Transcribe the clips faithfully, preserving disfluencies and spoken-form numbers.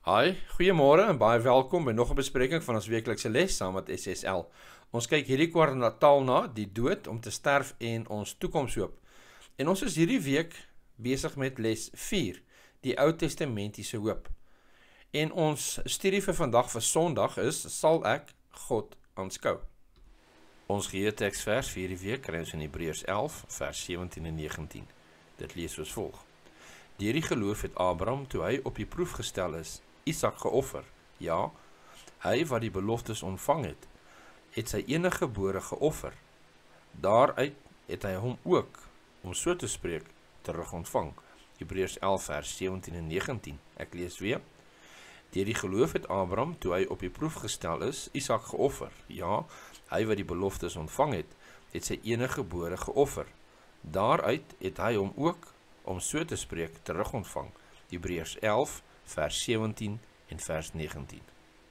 Hi, goeiemôre en baie welkom by nog 'n bespreking van ons weeklikse les saam met S S L. Ons kyk hierdie kwartaal na die dood om te sterf en ons toekoms hoop. En ons is hierdie week besig met les vier, die Ou Testamentiese hoop. En ons studie vir vandag vir Sondag is, sal ek God aanskou. Ons geheerteksvers vir hierdie week kry ons in Hebreërs elf vers sewentien en negentien. Dit lees soos volg: Deur die geloof het Abraham, toe hy op die proef gestel is, Isak geoffer. Ja, hy wat die beloftes ontvang het, het sy eniggebore geoffer. Daaruit het hy hom ook, om so te spreek, terug ontvang. Hebreërs elf vers sewentien en negentien. Ek lees weer. Deur die geloof het Abraham, toe hy op die proef gestel is, Isak geoffer. Ja, hy wat die beloftes ontvang het, het sy eniggebore geoffer. Daaruit het hy hom ook, om so te spreek, terug ontvang. Hebreërs elf vers sewentien en vers negentien.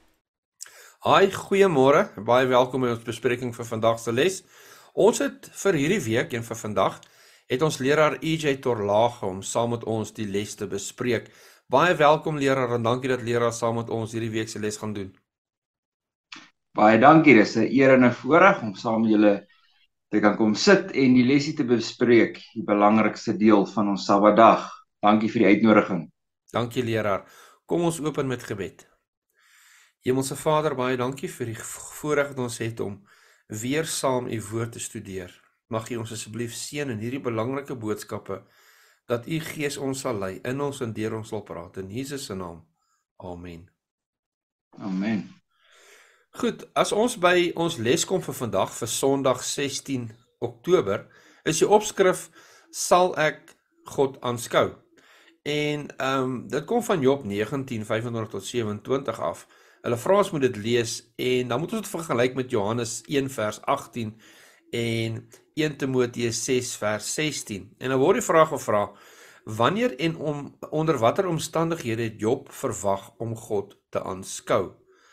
Hi, goeiemôre, baie welkom by ons bespreking vir vandag se les. Ons het vir hierdie week en vir vandag, het ons leraar E J Torlage om saam met ons die les te bespreek. Baie welkom leraar en dankie dat leraar saam met ons hierdie week se les gaan doen. Baie dankie, dis 'n eer en 'n voorreg om saam met julle te kan kom sit en die lesie te bespreek, die belangrikste deel van ons Sabbatdag. Dankie vir die uitnodiging. Dankie leraar. Kom ons open met gebed. Hemelse Vader, baie dankie vir die voorreg wat ons het om weer saam u woord te studeer. Mag u ons asseblief seën in hierdie belangrike boodskappe, dat u Gees ons sal lei, in ons en deur ons sal praat. In Jesus se naam. Amen. Amen. Goed, as ons by ons les kom vir vandag, vir Sondag sestien Oktober, is die opskrif, sal ek God aanskou. En um, dit kom van Job negentien, vyf en twintig tot sewe en twintig af. Hulle vra ons moet dit lees, en dan moet ons dit vergelyk met Johannes een vers agttien, en een Timoteus ses vers sestien. En dan word die vraag gevra, wanneer en om, onder watter omstandighede het Job verwag om God te aanskou?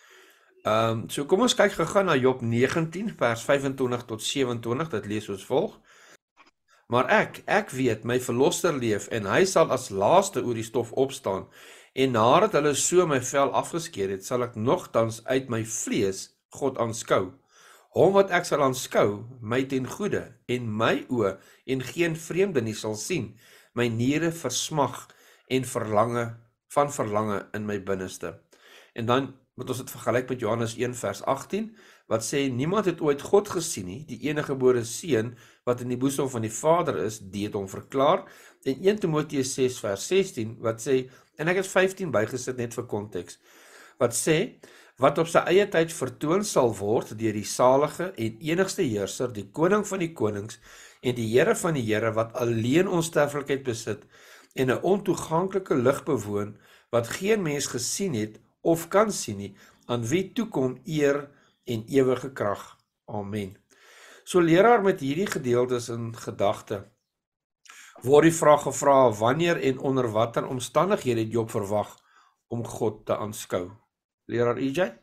Um, so kom ons kyk gegaan na Job negentien vers vyf en twintig tot sewe en twintig, dit lees soos volg. Maar ek, ek weet, my verlosser leef, en hy sal as laaste oor die stof opstaan, en nadat hulle so my vel afgeskeer het, sal ek nogtans uit my vlees God aanskou. Hom wat ek sal aanskou, my ten goede, en my oë, en geen vreemde nie sal sien, my niere versmag, en verlange, van verlange in my binneste. En dan moet ons dit vergelyk met Johannes een vers agttien, wat sê, niemand het ooit God gesien nie, die eniggebore seun, wat in die boesem van die Vader is, die het hom verklaar, en een Timoteus ses vers sestien, wat sê, en ek het vyftien bygesit net vir konteks, wat sê, wat op sy eie tyd vertoon sal word, deur die salige en enigste heerser, die koning van die konings, en die Here van die Here, wat alleen onsterflikheid besit, en 'n ontoeganklike lig bewoon, wat geen mens gesien het, of kan sien nie, aan wie toekom eer en ewige krag. Amen. So leraar, met hierdie gedeeltes in gedagte, word die vraag gevra, wanneer en onder watter omstandighede het Job verwag om God te aanskou? Leraar E J?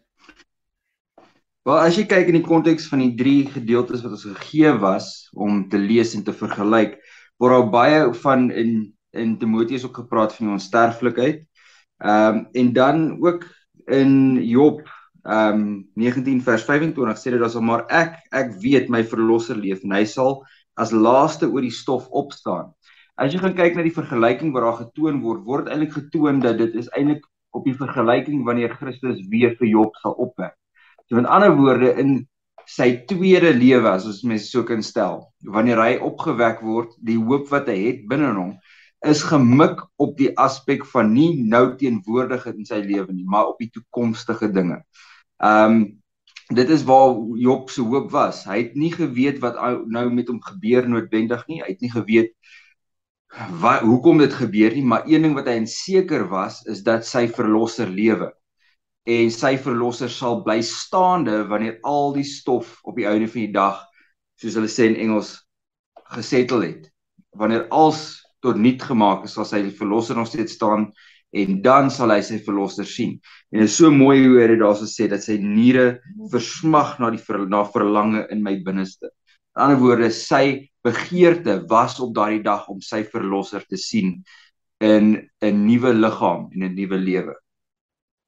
Wel, as jy kyk in die konteks van die drie gedeeltes wat ons gegee was, om te lees en te vergelyk, word al baie van in, in Timoteus ook gepraat van die onsterflikheid, um, en dan ook in Job, um, negentien vers vyf en twintig, sê dit as maar ek, ek weet my verlosser leef, en hy sal as laaste oor die stof opstaan. As jy gaan kyk na die vergelyking waar daar getoon word, word eintlik getoon dat dit is eintlik op die vergelyking wanneer Christus weer vir Job sal opwek. So met ander woorde, in sy tweede lewe, as ons mense so kan stel, wanneer hy opgewek word, die hoop wat hy het binne hom, is gemik op die aspek van nie nou teenwoordigheid in sy lewe nie, maar op die toekomstige dinge. Um, dit is waar Job se hoop was. Hy het nie geweet wat nou met hom gebeur noodwendig nie, hy het nie geweet wat, hoekom dit gebeur nie, maar een ding wat hy in seker was, is dat sy verlosser lewe. En sy verlosser sal bly staande wanneer al die stof op die einde van die dag, soos hulle sê in Engels, gesettel het. Wanneer alles tot niet gemaak is, sal sy verlosser nog steeds staan, en dan sal hy sy verlosser sien. En dit is so mooi hoe hy dit daar so sê, dat sy niere versmag na die ver, na verlange in my binneste. In ander woorde, sy begeerte was op daardie dag om sy verlosser te sien in 'n nuwe liggaam en 'n nuwe lewe.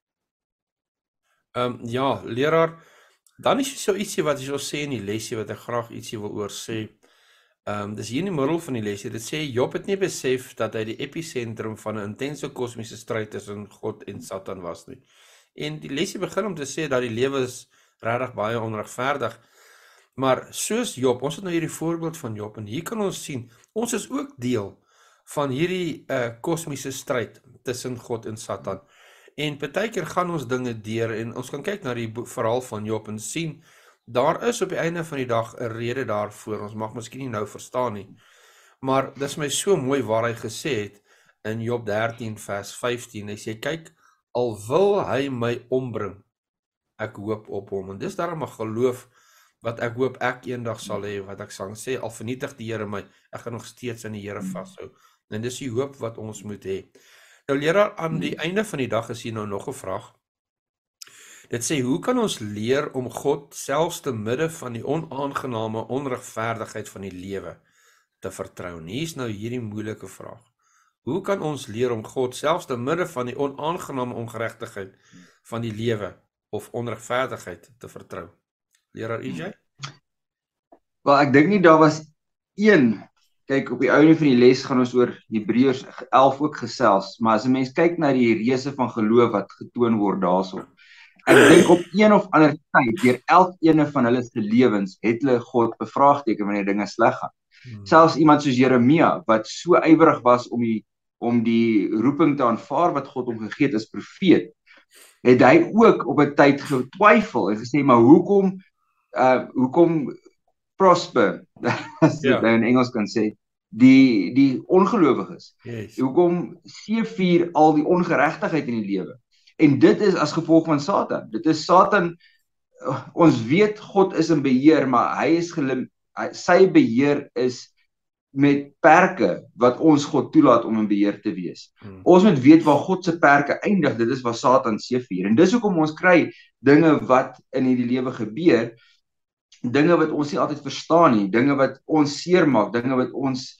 Um, ja, leraar, dan is so ietsie wat jy wil sê in die lesie wat ek graag ietsie wil oor sê. Um, dis hier in die middel van die lesie. Dit sê Job het nie besef dat hy die episentrum van 'n intense kosmiese stryd tussen God en Satan was nie. En die lesie begin om te sê dat die lewe is regtig baie onregverdig. Maar soos Job, ons het nou hierdie voorbeeld van Job en hier kan ons sien, ons is ook deel van hierdie uh, kosmiese stryd tussen God en Satan. En partykeer gaan ons dinge deur en ons kan kyk na die verhaal van Job en sien, daar is op die einde van die dag 'n rede daarvoor. Ons mag miskien nie nou verstaan nie. Maar dis my so mooi waar hy gesê het in Job dertien vers vyftien. Hy sê kyk, al wil hy my ombring, ek hoop op hom. En dis daarom 'n geloof wat ek hoop ek eendag sal hê, wat ek sal sê, al vernietig die Here my, ek gaan nog steeds aan die Here vashou. En dis die hoop wat ons moet hê. Nou leraar, aan die einde van die dag is hier nou nog 'n vraag. Dit sê, hoe kan ons leer om God selfs te midde van die onaangename onregverdigheid van die lewe te vertrou? En hier is nou hierdie moeilike vraag. Hoe kan ons leer om God selfs te midde van die onaangename ongeregtigheid van die lewe of onregverdigheid te vertrou? Leraar E J? Wel, ek dink nie daar was een, kyk op die einde van die les gaan ons oor Hebreërs elf ook gesels, maar as 'n mens kyk na die reëse van geloof wat getoon word daarso, ek dink op een of ander tyd, deur elkeen van hulle se lewens, het hulle God bevraagteken wanneer dinge sleg gaan. Hmm. Selfs iemand soos Jeremia, wat so ywerig was om die, om die roeping te aanvaar wat God hom gegee het as profeet, het hy ook op 'n tyd getwyfel en gesê, maar hoekom, uh, hoekom prosper, as jy ja. nou in Engels kan sê, die, die ongelowiges. Yes. Hoekom seëvier al die ongeregtigheid in die lewe? En dit is as gevolg van Satan. Dit is Satan, ons weet God is in beheer, maar hy is gelim, sy beheer is met perke wat ons God toelaat om in beheer te wees. Hmm. Ons moet weet waar God se perke eindig, dit is waar Satan seëvier. En dis hoekom ons kry dinge wat in hierdie lewe gebeur, dinge wat ons nie altyd verstaan nie, dinge wat ons seermaak, dinge wat ons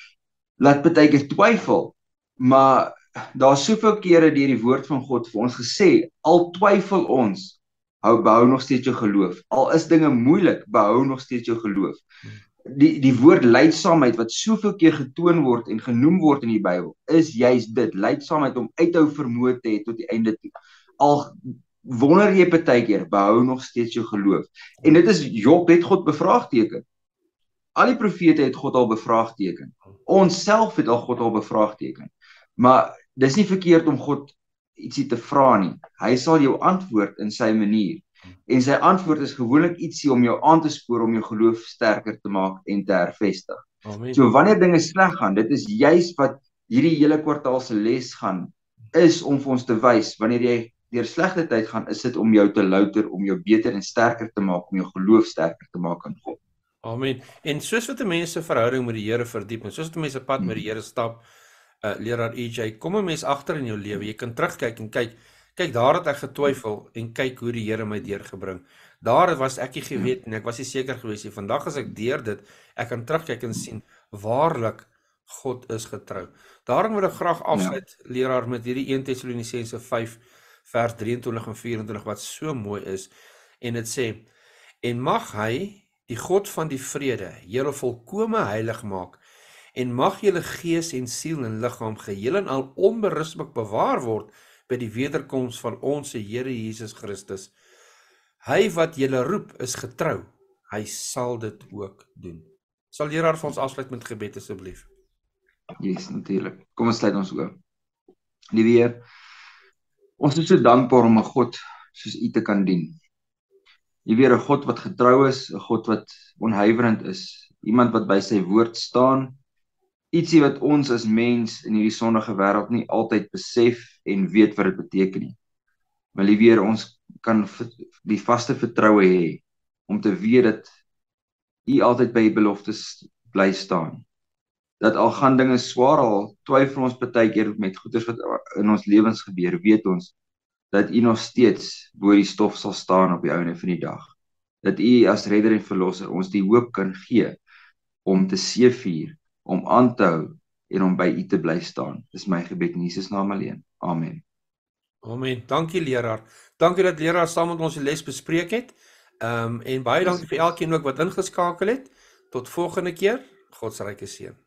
laat partykeer twyfel, maar daar is soveel kere deur die woord van God vir ons gesê, al twyfel ons, hou behou nog steeds jou geloof. Al is dinge moeilik, behou nog steeds jou geloof. Die die woord lydsaamheid wat soveel keer getoon word en genoem word in die Bybel, is juist dit, lydsaamheid om uithou vermoë te hê tot die einde toe. Al wonder jy partykeer, behou nog steeds jou geloof. En dit is Job het God bevraagteken. Al die profete het God al bevraagteken. Ons self het al God al bevraagteken. Maar dis nie verkeerd om God ietsie te vra nie. Hy sal jou antwoord in sy manier. En sy antwoord is gewoonlik ietsie om jou aan te spoor, om jou geloof sterker te maak en te hervestig. Amen. So wanneer dinge sleg gaan, dit is juis wat hierdie hele kwartaal se les gaan, is om vir ons te wys, wanneer jy deur slegte tyd gaan, is dit om jou te louter, om jou beter en sterker te maak, om jou geloof sterker te maak aan God. Amen. En soos wat 'n mens se verhouding met die Here verdiep, en soos wat 'n mens 'n pad met die Here stap, uh, leraar E J, kom 'n mens agter in jou lewe, jy kan terugkyk en kyk, kyk daar het ek getwyfel en kyk hoe die Here my deurgebring. Daar was ek nie geweet en ek was nie seker gewees nie. Vandag as ek deur dit, ek kan terugkyk en sien, waarlik God is getrou. Daarom wil ek graag afsluit, ja. leraar, met hierdie eerste Tessalonisense vyf vers drieëntwintig en vyf-en-twintig wat so mooi is, en dit sê, en mag hy, die God van die vrede, julle volkome heilig maak, en mag julle gees en siel en liggaam geheel en al onberispelik bewaar word by die wederkoms van ons Here Jesus Christus. Hy wat julle roep is getrou, hy sal dit ook doen. Sal leraar vir ons afsluit met gebed asseblief? Yes, natuurlik. Kom ons sluit ons oop. Liewe Heer, ons is so dankbaar om 'n God soos U te kan dien. Liewe Heer, 'n God wat getrou is, 'n God wat onhuiwerend is, iemand wat by sy woord staan, ietsie wat ons as mens in hierdie sondige wêreld nie altyd besef en weet wat dit beteken nie. Maar liewe Heer, ons kan die vaste vertroue hê om te weet dat U altyd by U beloftes bly staan. Dat al gaan dinge swaar, al twyfel ons partykeer met goeders wat in ons lewens gebeur, weet ons dat U nog steeds bo die stof sal staan op die einde van die dag. Dat U as redder en verlosser ons die hoop kan gee om te seëvier, om aan te hou en om by U te bly staan. Dis my gebed in Jesus naam alleen. Amen. Amen. Dankie leraar. Dankie dat leraar saam met ons die les bespreek het. Ehm um, en baie dankie vir elkeen ook wat ingeskakel het. Tot volgende keer. God se ryke seën.